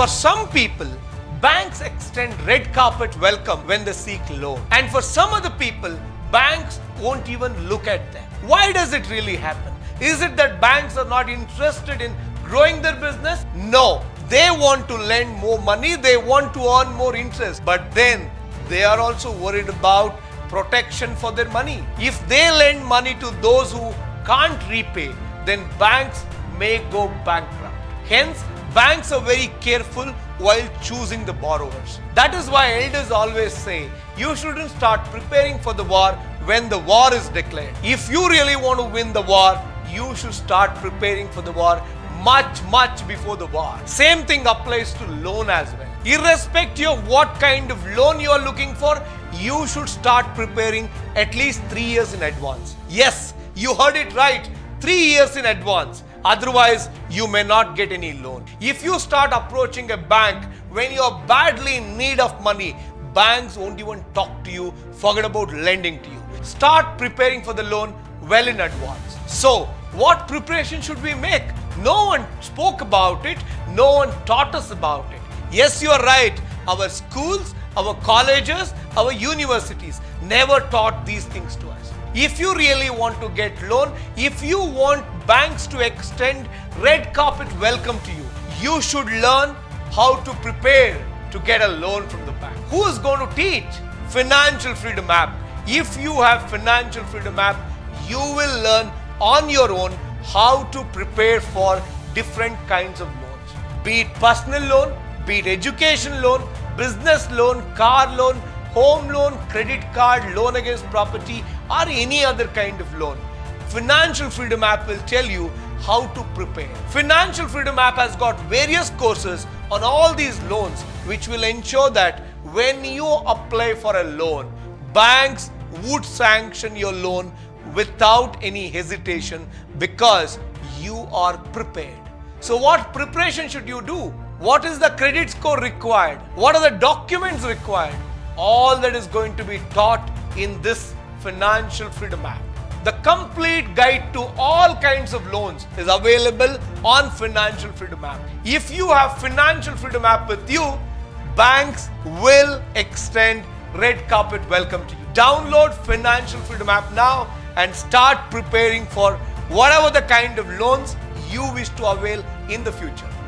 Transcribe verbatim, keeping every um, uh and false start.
For some people, banks extend red carpet welcome when they seek loan. And for some other people, banks won't even look at them. Why does it really happen? Is it that banks are not interested in growing their business? No. They want to lend more money, they want to earn more interest. But then they are also worried about protection for their money. If they lend money to those who can't repay, then banks may go bankrupt. Hence, banks are very careful while choosing the borrowers. That is why elders always say, you shouldn't start preparing for the war when the war is declared. If you really want to win the war, you should start preparing for the war much, much before the war. Same thing applies to loan as well. Irrespective of what kind of loan you are looking for, you should start preparing at least three years in advance. Yes, you heard it right, three years in advance. Otherwise, you may not get any loan. If you start approaching a bank when you are badly in need of money, banks won't even talk to you, forget about lending to you. Start preparing for the loan well in advance. So, what preparation should we make? No one spoke about it, no one taught us about it. Yes, you are right. Our schools, our colleges, our universities never taught these things to us. If you really want to get loan, if you want banks to extend red carpet welcome to you, you should learn how to prepare to get a loan from the bank. Who is going to teach? Financial Freedom app. If you have Financial Freedom app, you will learn on your own how to prepare for different kinds of loans. Be it personal loan, be it education loan, business loan, car loan, home loan, credit card, loan against property, or any other kind of loan. Financial Freedom app will tell you how to prepare. Financial Freedom app has got various courses on all these loans, which will ensure that when you apply for a loan, banks would sanction your loan without any hesitation because you are prepared. So what preparation should you do? What is the credit score required? What are the documents required? All that is going to be taught in this Financial Freedom app. The complete guide to all kinds of loans is available on Financial Freedom app. If you have Financial Freedom app with you, banks will extend red carpet welcome to you. Download Financial Freedom app now and start preparing for whatever the kind of loans you wish to avail in the future.